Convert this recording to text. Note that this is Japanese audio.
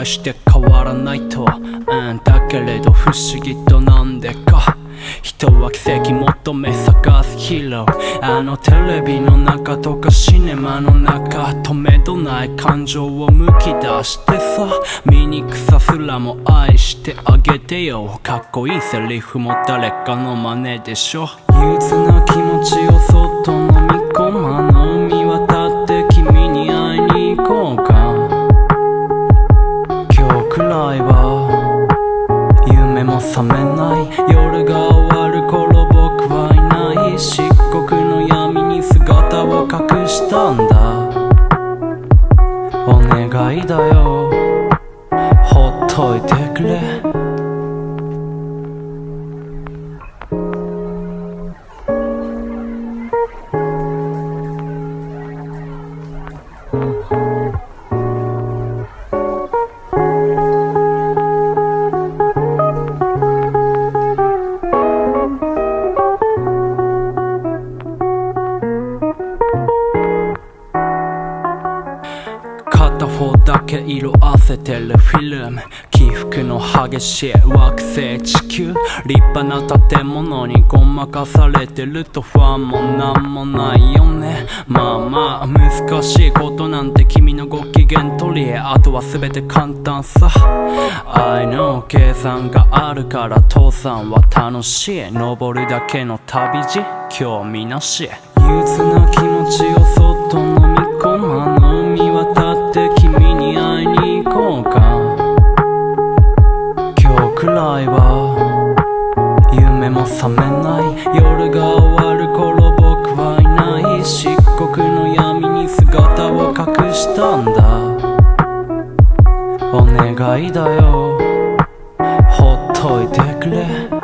して変わらないと、だけれど不思議となんでか人は奇跡求め探すヒーロー。テレビの中とかシネマの中、止めどない感情をむき出してさ、醜さすらも愛してあげてよ。かっこいいセリフも誰かの真似でしょ。憂鬱な気持ちをそっと飲み込まの海渡って君に会いに行こうか。今日くらいは夢も覚めない。夜が終わる頃僕はいない。漆黒の闇に姿を隠したんだ。お願いだよ、ほっといてくれ。片方だけ色あせてるフィルム、起伏の激しい惑星地球。立派な建物にごまかされてると不安もなんもないよね。まあまあ難しいことなんて君のご機嫌取り、あとは全て簡単さ。I know 計算があるから登山は楽しい。登るだけの旅路興味なし。憂鬱な気持ちをそっと飲み込まの海渡って君に会いに行こうか。今日くらいは夢も覚めない。夜が終わる頃僕はいない。漆黒の闇に姿を隠したんだ。お願いだよ、ほっといてくれ。